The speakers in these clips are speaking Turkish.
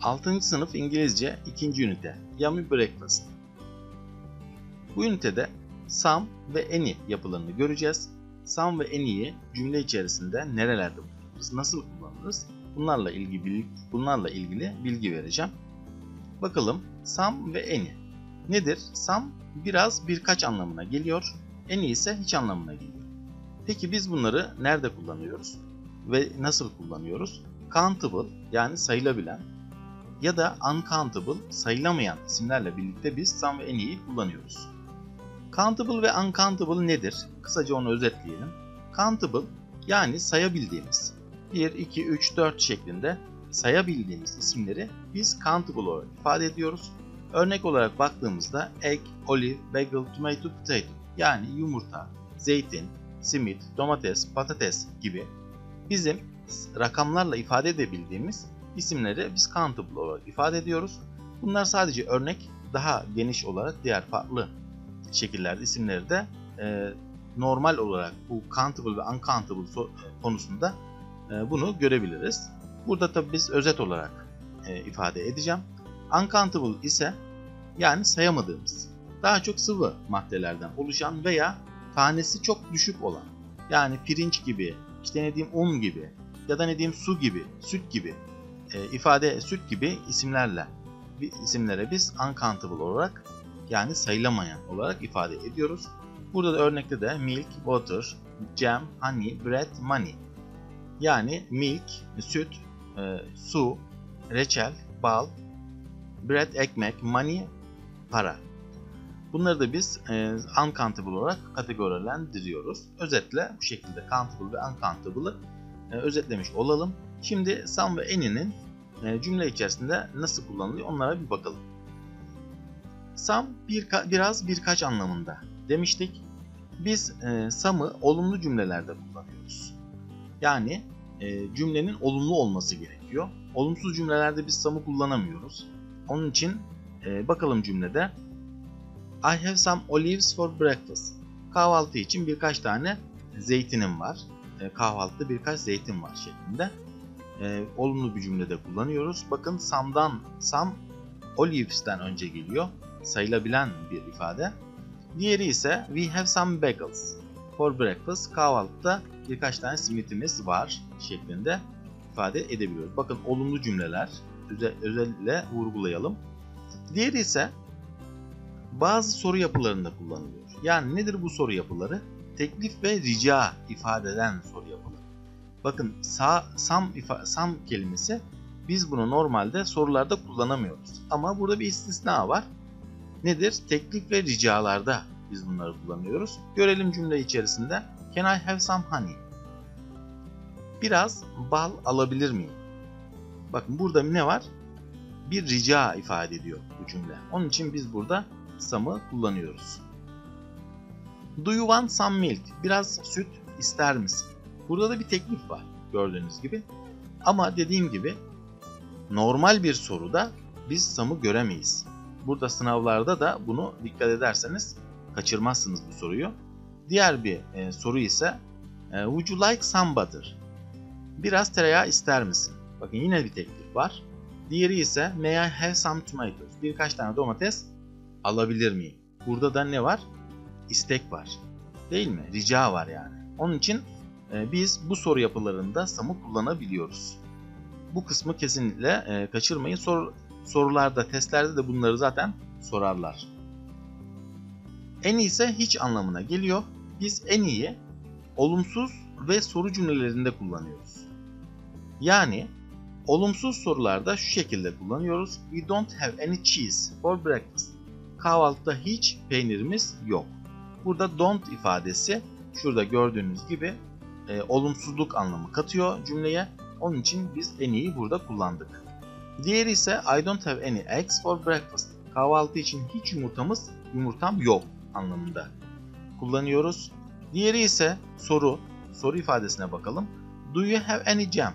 6. sınıf İngilizce 2. ünite Yummy Breakfast. Bu ünitede some ve any yapılarını göreceğiz. Some ve any'yi cümle içerisinde nerelerde kullanırız, nasıl kullanırız? Bunlarla ilgili bilgi vereceğim. Bakalım some ve any. Nedir? Some birkaç anlamına geliyor. Any ise hiç anlamına geliyor. Peki biz bunları nerede kullanıyoruz ve nasıl kullanıyoruz? Countable yani sayılabilen ya da uncountable sayılamayan isimlerle birlikte biz some ve any'yi kullanıyoruz. Countable ve uncountable nedir? Kısaca onu özetleyelim. Countable yani sayabildiğimiz 1, 2, 3, 4 şeklinde sayabildiğimiz isimleri biz countable olarak ifade ediyoruz. Örnek olarak baktığımızda egg, olive, bagel, tomato, potato yani yumurta, zeytin, simit, domates, patates gibi bizim rakamlarla ifade edebildiğimiz isimleri biz countable olarak ifade ediyoruz. Bunlar sadece örnek, daha geniş olarak diğer farklı şekillerde isimleri de normal olarak bu countable ve uncountable konusunda bunu görebiliriz. Burada tabi biz özet olarak ifade edeceğim. Uncountable ise yani sayamadığımız, daha çok sıvı maddelerden oluşan veya tanesi çok düşük olan, yani pirinç gibi, işte ne diyeyim un gibi ya da ne diyeyim su gibi, süt gibi süt gibi isimlere biz uncountable olarak yani sayılamayan olarak ifade ediyoruz. Burada da örnekte de milk, water, jam, honey, bread, money. Yani milk, süt, su, reçel, bal, bread, ekmek, money, para. Bunları da biz uncountable olarak kategorilendiriyoruz. Özetle bu şekilde countable ve uncountable'ı özetlemiş olalım. Şimdi some ve any'nin cümle içerisinde nasıl kullanılıyor onlara bir bakalım. Some birkaç anlamında demiştik. Biz some'ı olumlu cümlelerde kullanıyoruz. Yani cümlenin olumlu olması gerekiyor. Olumsuz cümlelerde biz some'ı kullanamıyoruz. Onun için bakalım cümlede I have some olives for breakfast. Kahvaltı için birkaç tane zeytinim var. Kahvaltıda birkaç zeytin var şeklinde. Olumlu bir cümlede kullanıyoruz. Bakın some olives'ten önce geliyor. Sayılabilen bir ifade. Diğeri ise we have some bagels for breakfast. Kahvaltıda birkaç tane simitimiz var şeklinde ifade edebiliyoruz. Bakın olumlu cümleler özellikle vurgulayalım. Diğeri ise bazı soru yapılarında kullanılıyor. Yani nedir bu soru yapıları? Teklif ve rica ifade eden soru yapıları. Bakın some kelimesi biz bunu normalde sorularda kullanamıyoruz. Ama burada bir istisna var. Nedir? Teklif ve ricalarda biz bunları kullanıyoruz. Görelim cümle içerisinde. Can I have some honey? Biraz bal alabilir miyim? Bakın burada ne var? Bir rica ifade ediyor bu cümle. Onun için biz burada some'ı kullanıyoruz. Do you want some milk? Biraz süt ister misin? Burada da bir teklif var gördüğünüz gibi. Ama dediğim gibi normal bir soruda biz some'ı göremeyiz. Burada sınavlarda da bunu dikkat ederseniz kaçırmazsınız bu soruyu. Diğer bir soru ise would you like some butter? Biraz tereyağı ister misin? Bakın yine bir teklif var. Diğeri ise may I have some tomatoes? Birkaç tane domates alabilir miyim? Burada da ne var? İstek var. Değil mi? Rica var yani. Onun için biz bu soru yapılarında some'ı kullanabiliyoruz. Bu kısmı kesinlikle kaçırmayın. Sorularda, testlerde de bunları zaten sorarlar. Any ise hiç anlamına geliyor. Biz any'yi olumsuz ve soru cümlelerinde kullanıyoruz. Yani olumsuz sorularda şu şekilde kullanıyoruz. We don't have any cheese for breakfast. Kahvaltıda hiç peynirimiz yok. Burada don't ifadesi şurada gördüğünüz gibi olumsuzluk anlamı katıyor cümleye. Onun için biz any'yi burada kullandık. Diğeri ise I don't have any eggs for breakfast. Kahvaltı için hiç yumurtam yok anlamında kullanıyoruz. Diğeri ise soru ifadesine bakalım. Do you have any jam?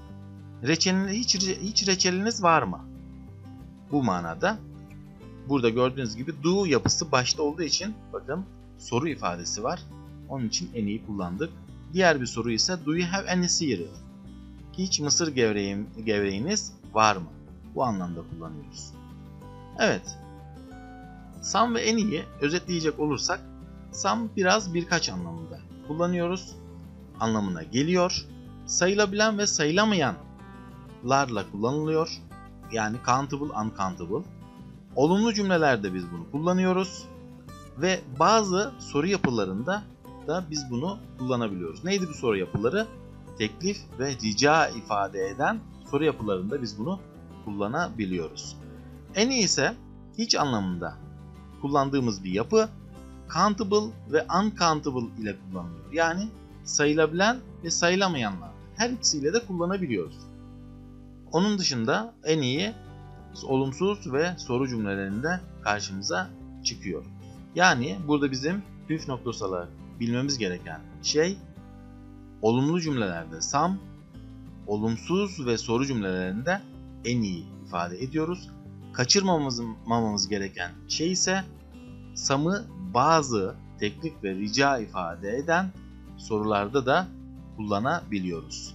Hiç reçeliniz var mı? Bu manada burada gördüğünüz gibi do yapısı başta olduğu için bakın soru ifadesi var. Onun için any'yi kullandık. Diğer bir soru ise do you have any cereal? Hiç mısır gevreğiniz var mı? bu anlamda kullanıyoruz. Evet. Some ve any'yi özetleyecek olursak some birkaç anlamında kullanıyoruz. Anlamına geliyor. Sayılabilen ve sayılamayanlarla kullanılıyor. Yani countable, uncountable. Olumlu cümlelerde biz bunu kullanıyoruz. Ve bazı soru yapılarında da biz bunu kullanabiliyoruz. Neydi bu soru yapıları? Teklif ve rica ifade eden soru yapılarında biz bunu kullanabiliyoruz. Any ise hiç anlamında kullandığımız bir yapı. Countable ve uncountable ile kullanılıyor. Yani sayılabilen ve sayılamayanlar. Her ikisiyle de kullanabiliyoruz. Onun dışında any'yi olumsuz ve soru cümlelerinde karşımıza çıkıyor. Yani burada bizim püf noktası olarak bilmemiz gereken şey, olumlu cümlelerde some, olumsuz ve soru cümlelerinde any'yi ifade ediyoruz. Kaçırmamamız gereken şey ise some'ı bazı teklif ve rica ifade eden sorularda da kullanabiliyoruz.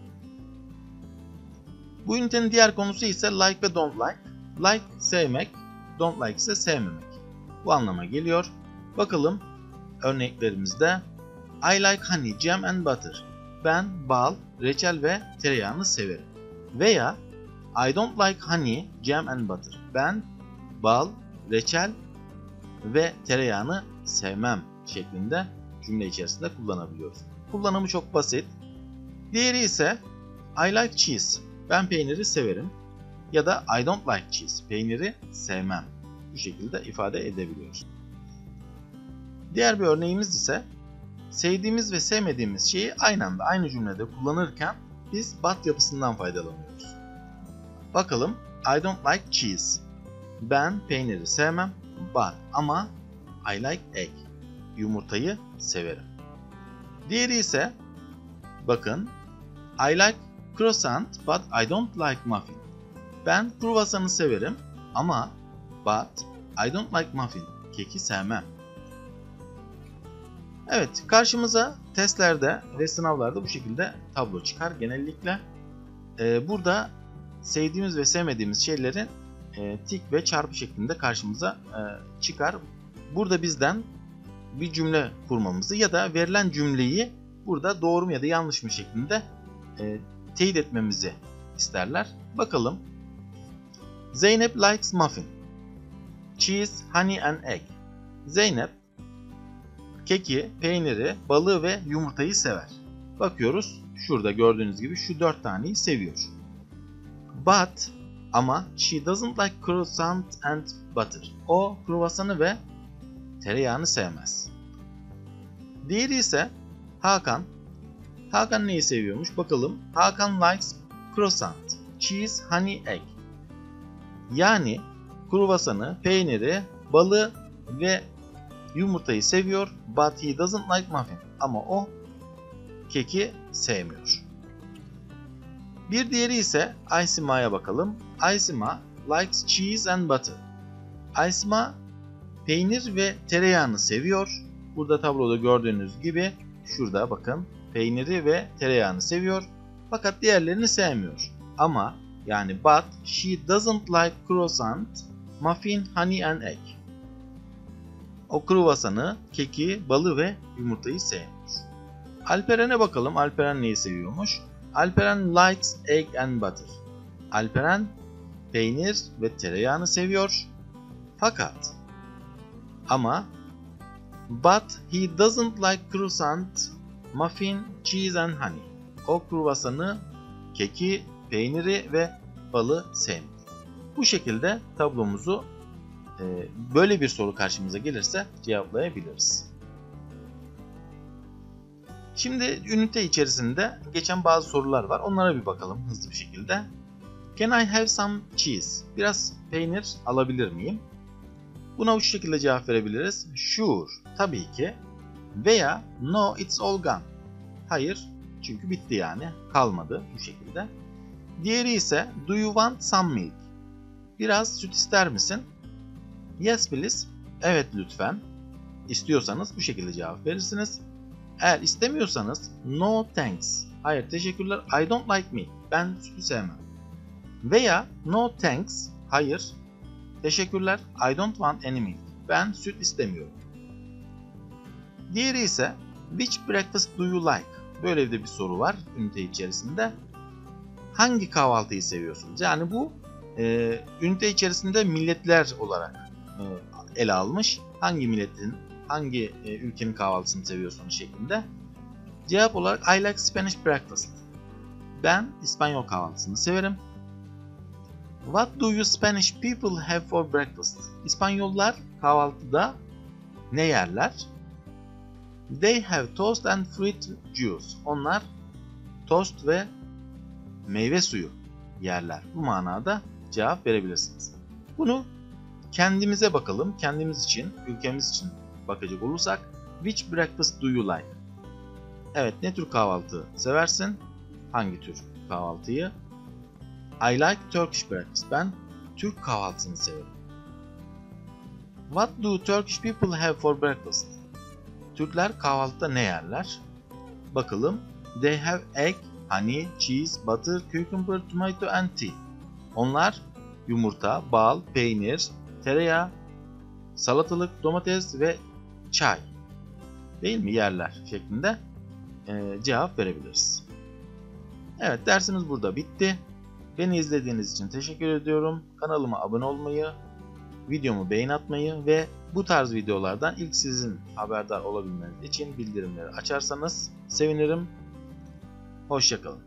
Bu ünitenin diğer konusu ise like ve don't like. Like sevmek, don't like ise sevmemek. Bu anlama geliyor. Bakalım örneklerimizde. I like honey, jam and butter. Ben bal, reçel ve tereyağını severim. Veya I don't like honey, jam and butter. Ben bal, reçel ve tereyağını sevmem şeklinde cümle içerisinde kullanabiliyoruz. Kullanımı çok basit. Diğeri ise I like cheese. Ben peyniri severim. Ya da I don't like cheese. Peyniri sevmem. Bu şekilde ifade edebiliyoruz. Diğer bir örneğimiz ise sevdiğimiz ve sevmediğimiz şeyi aynı anda aynı cümlede kullanırken biz but yapısından faydalanıyoruz. Bakalım I don't like cheese. Ben peyniri sevmem but ama I like egg. Yumurtayı severim. Diğeri ise bakın I like croissant but I don't like muffin. Ben kruvasanı severim ama but I don't like muffin. Keki sevmem. Evet, karşımıza testlerde ve sınavlarda bu şekilde tablo çıkar genellikle. Burada sevdiğimiz ve sevmediğimiz şeylerin tik ve çarpı şeklinde karşımıza çıkar. Burada bizden bir cümle kurmamızı ya da verilen cümleyi burada doğru mu ya da yanlış mı şeklinde teyit etmemizi isterler. Bakalım. Zeynep likes muffin, cheese, honey and egg. Zeynep keki, peyniri, balığı ve yumurtayı sever. Bakıyoruz. Şurada gördüğünüz gibi şu 4 taneyi seviyor. But ama she doesn't like croissant and butter. O kruvasanı ve tereyağını sevmez. Diğeri ise Hakan. Hakan neyi seviyormuş? Bakalım. Hakan likes croissant, cheese, honey, egg. Yani kruvasanı, peyniri, balığı ve yumurtayı seviyor. But he doesn't like muffin. Ama o keki sevmiyor. Bir diğeri ise Aysima'ya bakalım. Aysima likes cheese and butter. Aysima peynir ve tereyağını seviyor. Burada tabloda gördüğünüz gibi şurada bakın peyniri ve tereyağını seviyor. Fakat diğerlerini sevmiyor. Ama yani but she doesn't like croissant, muffin, honey and egg. O kruvasanı, keki, balı ve yumurtayı sevmiyor. Alperen'e bakalım. Alperen neyi seviyormuş? Alperen likes egg and butter. Alperen peynir ve tereyağını seviyor. Fakat ama but he doesn't like croissant, muffin, cheese and honey. O kruvasanı, keki, peyniri ve balı sevmiyor. Bu şekilde tablomuzu böyle bir soru karşımıza gelirse cevaplayabiliriz. Şimdi ünite içerisinde geçen bazı sorular var. Onlara bir bakalım hızlı bir şekilde. Can I have some cheese? Biraz peynir alabilir miyim? Buna şu şekilde cevap verebiliriz. Sure, tabii ki. Veya no, it's all gone. Hayır, çünkü bitti yani. Kalmadı bu şekilde. Diğeri ise do you want some milk? Biraz süt ister misin? Yes please. Evet lütfen. İstiyorsanız bu şekilde cevap verirsiniz. Eğer istemiyorsanız no thanks. Hayır teşekkürler. I don't like milk. Ben sütü sevmem. Veya no thanks, hayır, teşekkürler, I don't want any milk, ben süt istemiyorum. Diğeri ise which breakfast do you like? Böyle de bir soru var ünite içerisinde. Hangi kahvaltıyı seviyorsunuz? Yani bu ünite içerisinde milletler olarak ele almış. Hangi milletin, hangi ülkenin kahvaltısını seviyorsunuz şeklinde. Cevap olarak I like Spanish breakfast. Ben İspanyol kahvaltısını severim. What do you Spanish people have for breakfast? İspanyollar kahvaltıda ne yerler? They have toast and fruit juice. Onlar tost ve meyve suyu yerler. Bu manada cevap verebilirsiniz. Bunu kendimize bakalım. Kendimiz için, ülkemiz için bakacak olursak which breakfast do you like? Evet, ne tür kahvaltı seversin? Hangi tür kahvaltıyı? I like Turkish breakfast. Ben Türk kahvaltısını severim. What do Turkish people have for breakfast? Türkler kahvaltıda ne yerler? Bakalım. They have egg, honey, cheese, butter, cucumber, tomato and tea. Onlar yumurta, bal, peynir, tereyağı, salatalık, domates ve çay. Değil mi? Yerler şeklinde cevap verebiliriz. Evet, dersimiz burada bitti. Beni izlediğiniz için teşekkür ediyorum. Kanalıma abone olmayı, videomu beğen atmayı ve bu tarz videolardan ilk sizin haberdar olabilmeniz için bildirimleri açarsanız sevinirim. Hoşça kalın.